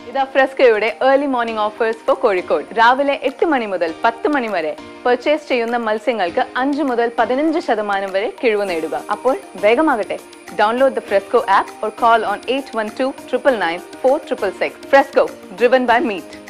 ഇതാ ഫ്രെസ്കോയുടെ early morning offers for Kozhikode. രാവിലെ 8 മണി മുതൽ 10 മണി വരെ പർച്ചേസ് ചെയ്യുന്ന മത്സ്യങ്ങൾക്ക് 5 മുതൽ 15% വരെ കിഴിവ് നേടുക. അപ്പോൾ വേഗമാകട്ടെ. Download the Fresco app or call on 812 999 4666. Fresco, driven by meat.